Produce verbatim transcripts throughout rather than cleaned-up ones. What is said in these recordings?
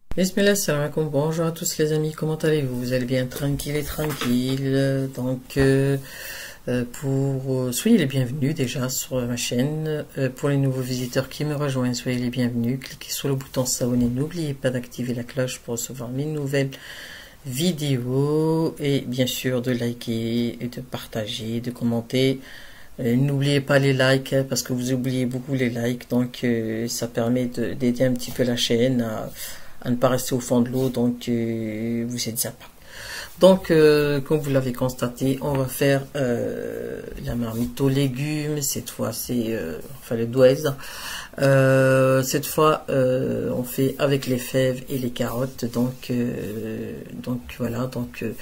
Bismillah, salam alaikum, bonjour à tous les amis, comment allez-vous? Vous allez bien, tranquille et tranquille. Donc, euh, euh, pour euh, soyez les bienvenus déjà sur ma chaîne. Euh, pour les nouveaux visiteurs qui me rejoignent, soyez les bienvenus. Cliquez sur le bouton s'abonner, n'oubliez pas d'activer la cloche pour recevoir mes nouvelles vidéos et bien sûr de liker et de partager, de commenter. Euh, N'oubliez pas les likes hein, parce que vous oubliez beaucoup les likes, donc euh, ça permet d'aider un petit peu la chaîne à à ne pas rester au fond de l'eau, donc euh, vous êtes sympa. Donc, euh, comme vous l'avez constaté, on va faire euh, la marmite aux légumes. Cette fois, c'est euh, enfin le douaise. Euh, cette fois, euh, on fait avec les fèves et les carottes. Donc, euh, donc voilà. Donc, euh,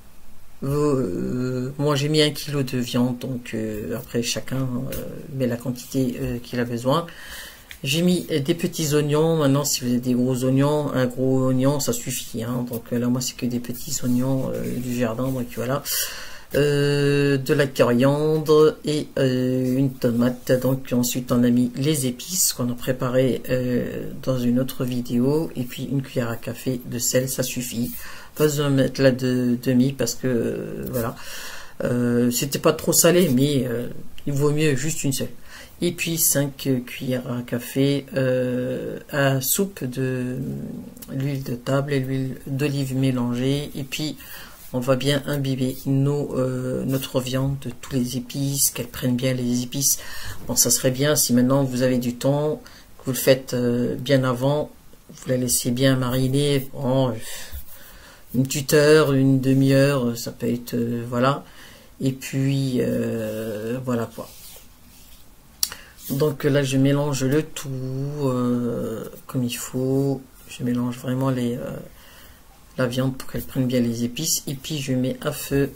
euh, moi, j'ai mis un kilo de viande. Donc, euh, après, chacun euh, met la quantité euh, qu'il a besoin. J'ai mis des petits oignons. Maintenant, si vous avez des gros oignons, un gros oignon, ça suffit. Hein. Donc là, moi, c'est que des petits oignons euh, du jardin. Donc voilà. Euh, de la coriandre et euh, une tomate. Donc ensuite, on a mis les épices qu'on a préparées euh, dans une autre vidéo. Et puis une cuillère à café de sel, ça suffit. Pas besoin de mettre là de demi parce que euh, voilà. Euh, C'était pas trop salé, mais euh, il vaut mieux juste une seule. Et puis cinq cuillères à café euh, à soupe de l'huile de table et l'huile d'olive mélangée. Et puis on va bien imbiber nos, euh, notre viande de tous les épices, qu'elle prenne bien les épices. Bon, ça serait bien si maintenant vous avez du temps, que vous le faites euh, bien avant, vous la laissez bien mariner. Bon, une petite heure, une demi-heure, ça peut être euh, voilà. Et puis euh, voilà quoi. Donc là, je mélange le tout euh, comme il faut. Je mélange vraiment les, euh, la viande pour qu'elle prenne bien les épices. Et puis, je mets à feu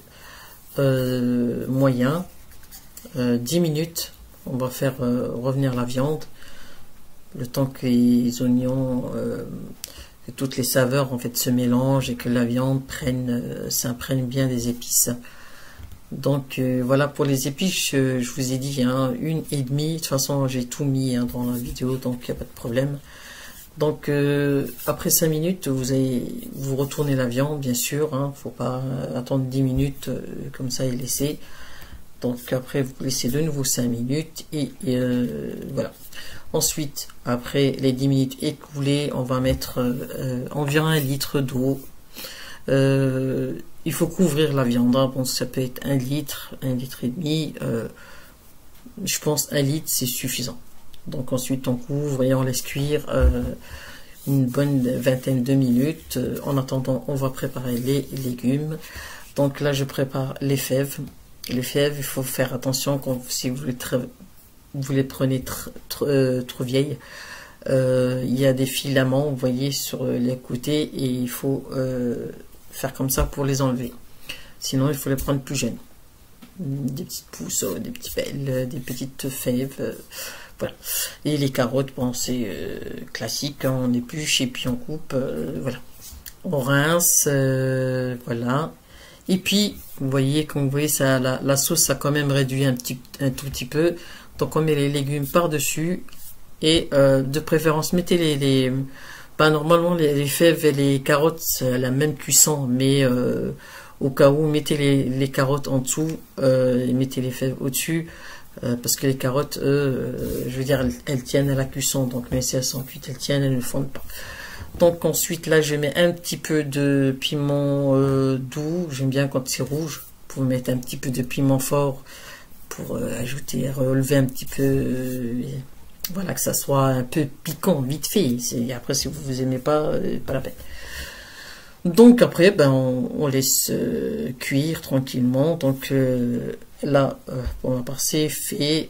euh, moyen. Euh, dix minutes. On va faire euh, revenir la viande. Le temps que les oignons, euh, que toutes les saveurs en fait se mélangent et que la viande prenne, euh, s'imprègne bien des épices. Donc euh, voilà pour les épices, je, je vous ai dit hein, une et demie. De toute façon, j'ai tout mis hein, dans la vidéo, donc il n'y a pas de problème. Donc euh, après cinq minutes, vous allez vous retournez la viande, bien sûr. Hein, faut pas attendre dix minutes euh, comme ça et laisser. Donc après, vous laissez de nouveau cinq minutes et, et euh, voilà. Ensuite, après les dix minutes écoulées, on va mettre euh, environ un litre d'eau. Euh, il faut couvrir la viande. Hein. Bon, ça peut être un litre, un litre et demi. Euh, je pense un litre, c'est suffisant. Donc ensuite, on couvre et on laisse cuire euh, une bonne vingtaine de minutes. Euh, en attendant, on va préparer les légumes. Donc là, je prépare les fèves. Les fèves, il faut faire attention quand si vous les, vous les prenez tr tr euh, trop vieilles. Euh, il y a des filaments, vous voyez, sur les côtés et il faut euh, faire comme ça pour les enlever. Sinon, il faut les prendre plus jeunes. Des petites pousses, des petits pelles, des petites fèves. Euh, voilà. Et les carottes, bon, c'est euh, classique. Hein, on épluche et puis on coupe. Euh, voilà. On rince. Euh, voilà. Et puis, vous voyez, comme vous voyez, ça, la, la sauce a quand même réduit un, petit, un tout petit peu. Donc, on met les légumes par-dessus. Et euh, de préférence, mettez les... les bah, normalement, les, les fèves et les carottes, c'est la même cuisson. Mais euh, au cas où, mettez les, les carottes en dessous euh, et mettez les fèves au-dessus. Euh, parce que les carottes, euh, je veux dire, elles, elles tiennent à la cuisson. Donc, même si elles sont cuites, elles tiennent, elles ne fondent pas. Donc, ensuite, là, je mets un petit peu de piment euh, doux. J'aime bien quand c'est rouge. Pour mettre un petit peu de piment fort. Pour euh, ajouter, relever un petit peu... Euh, voilà, que ça soit un peu piquant, vite fait. Après, si vous vous aimez pas, euh, pas la peine. Donc après, ben, on, on laisse euh, cuire tranquillement. Donc euh, là, euh, pour ma part, c'est fait.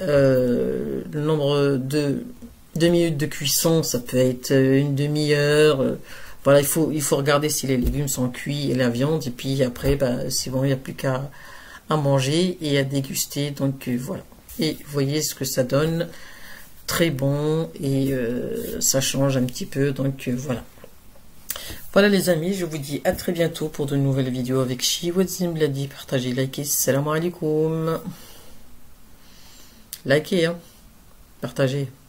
Euh, le nombre de, de minutes de cuisson, ça peut être une demi-heure. Euh, voilà, il faut, il faut regarder si les légumes sont cuits et la viande. Et puis après, ben, c'est bon, il n'y a plus qu'à à manger et à déguster. Donc euh, voilà. Et vous voyez ce que ça donne. Très bon et euh, ça change un petit peu, donc euh, voilà. Voilà les amis, je vous dis à très bientôt pour de nouvelles vidéos avec Shiwadzim Bladi. Partagez, likez, salam alaikum. Likez, hein, partagez.